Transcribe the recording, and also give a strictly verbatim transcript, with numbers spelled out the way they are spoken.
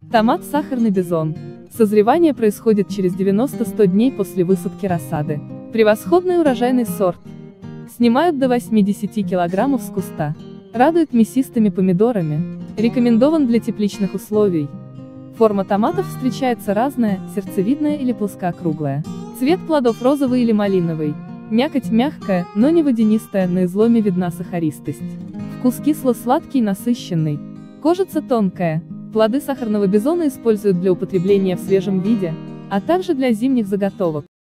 Томат сахарный бизон. Созревание происходит через девяносто-сто дней после высадки рассады. Превосходный урожайный сорт. Снимают до восьмидесяти килограммов с куста. Радует мясистыми помидорами. Рекомендован для тепличных условий. Форма томатов встречается разная, сердцевидная или плоскоокруглая. Цвет плодов розовый или малиновый. Мякоть мягкая, но не водянистая, на изломе видна сахаристость. Вкус кисло-сладкий, насыщенный. Кожица тонкая. Плоды сахарного бизона используют для употребления в свежем виде, а также для зимних заготовок.